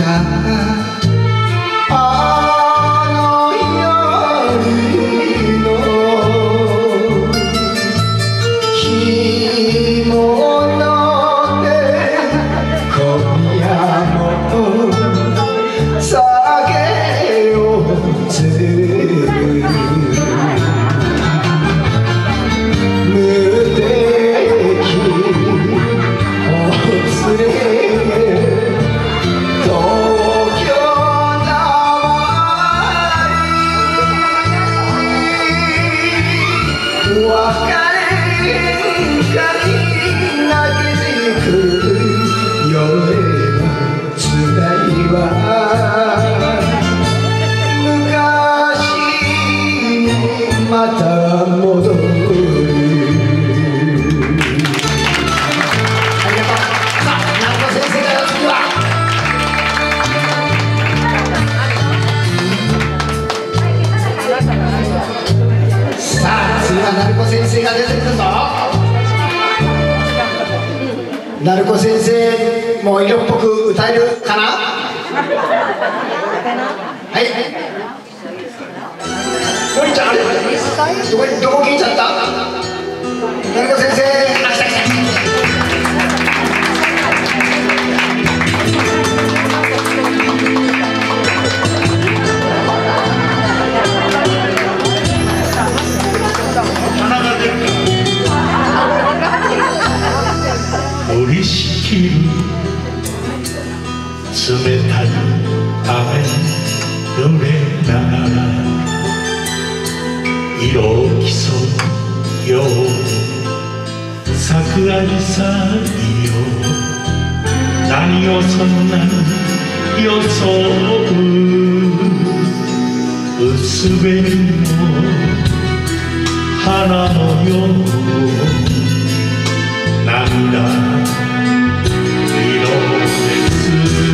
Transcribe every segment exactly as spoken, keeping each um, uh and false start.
鳴子先生も色っぽく歌えるかな。はい森ちゃん、あれどこどこ聞いちゃった。鳴子先生、あ、来た来た。 降りしきる冷たい雨濡れながら色を競うよう桜に咲いよ何をそんなに装う薄紅の花のよう涙色です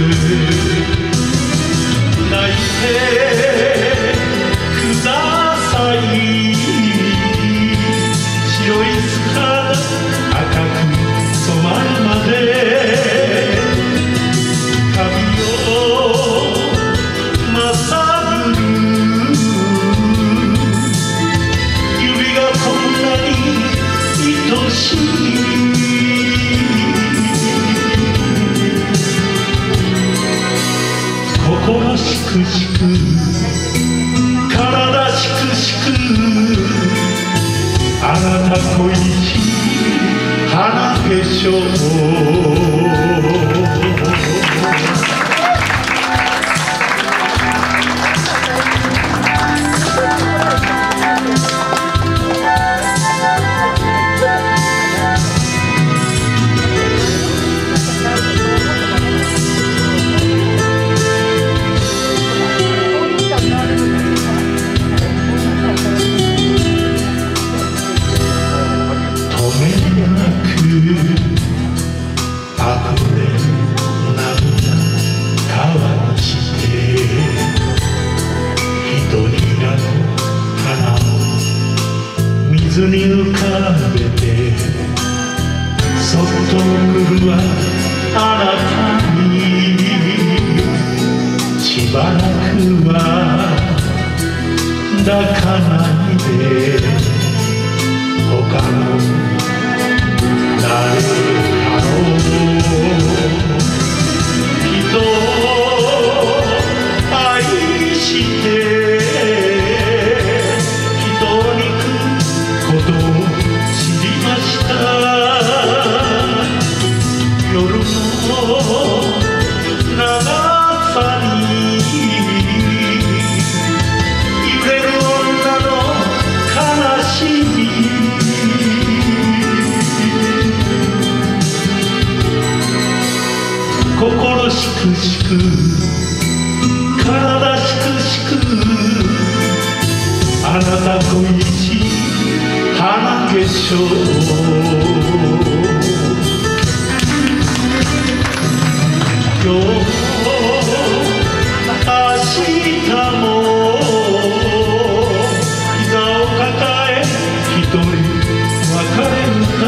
泣いてください白いスカート赤く染まるまで髪をまさぐる指がこんなに愛しい心しくしく体しくしくあなた恋しい花化粧水に浮かべてそっと来るわあなたにしばらくは抱かないで他の誰かを人を愛して夜の長さに揺れる女の悲しみ心しくしく体しくしくあなた恋しい花化粧今日も明日も膝を抱え一人別れるか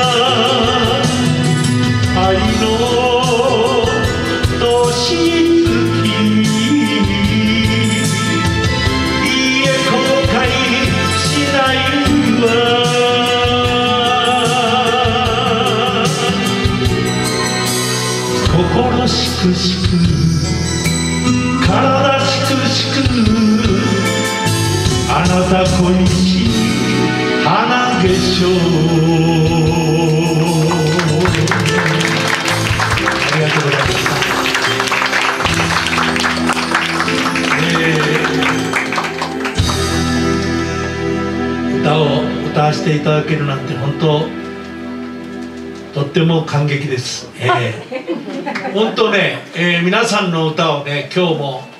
愛の年月た小道花化粧。ありがとうございました。えー、歌を歌わせていただけるなんて本当とっても感激です。えー、本当ね、えー、皆さんの歌をね今日も